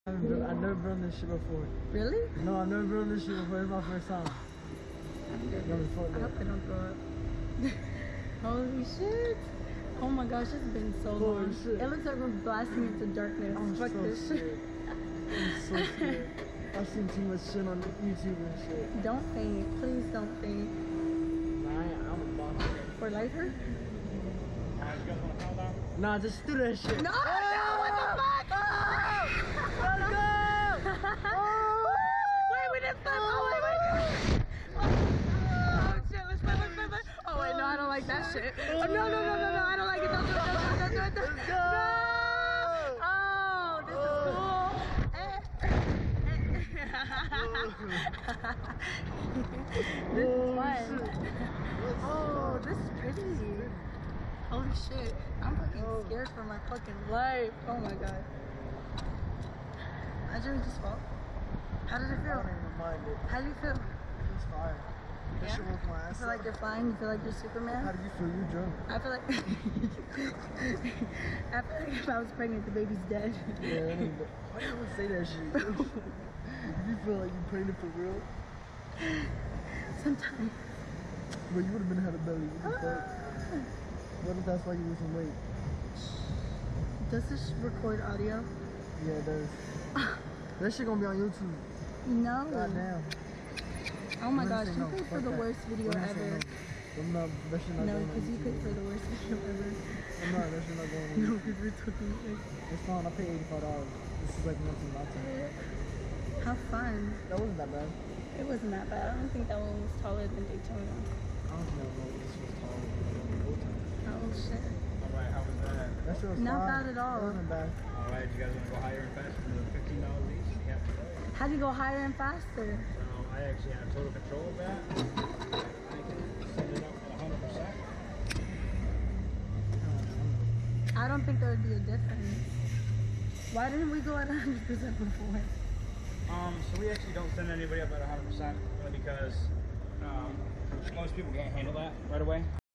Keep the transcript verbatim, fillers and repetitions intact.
I've never, I've never been on this shit before. Really? No, I've never been on this shit before. It's my first time. I hope they don't throw up. Holy shit. Oh my gosh, it's been so Holy long. shit. It looks like we're blasting into darkness. I'm Fuck so this scared. shit. I'm so scared. I've seen too much shit on YouTube and shit. Don't faint. Please don't faint. Nah, I ain't, I'm a boss. For lighter? Nah, just do that shit. No! No! What the fuck? Oh! Let's go! Oh! Wait, we didn't flip. Oh, wait, wait. Oh, shit. Let's flip, let's flip. Oh, wait, no, I don't like that shit. Oh, no, no, no, no, no. I don't like it. Don't do it, don't do it, don't do it. Let's go! No! Oh, this is cool. This is fun. Oh, this is pretty. Holy shit. I'm fucking scared for my fucking life. Oh my god. I just just fall. How did it I feel? don't even mind it. How do you feel? It's fine. That Yeah? shit woke my You ass feel like up. you're flying? You feel like you're How Superman? do you feel? You drunk? I feel like I feel like if I was pregnant, the baby's dead. Yeah, that ain't, why do you even say that shit? You feel like you pregnant for real? Sometimes. But you would have been had a belly. What the fuck? What if that's why you lose some weight? Does this record audio? Yeah, it does. That shit gonna be on YouTube. No. God damn. Oh my I'm gonna gosh, say you no. picked for Fuck the that. worst video I'm gonna say ever. no. I'm not, that shit not No, going on because you YouTube. picked for the worst video ever. I'm not, that shit not going on No, YouTube. because we're talking like, It's fine, I paid eighty-five dollars. This is like nothing, nothing. have fun. That wasn't that bad. It wasn't that bad. I don't think that one was taller than Daytona. I don't know what this was called. Oh shit. Alright, how was that? That shit was Not fine. bad at all. It wasn't bad. Alright, you guys want to go higher and faster than the fifteen dollars each? You have to go. How do you go higher and faster? So I actually have total control of that. I can set it up at one hundred percent. I don't think there would be a difference. Why didn't we go at one hundred percent before? Um, so we actually don't send anybody up at one hundred percent only because um, most people can't handle that right away.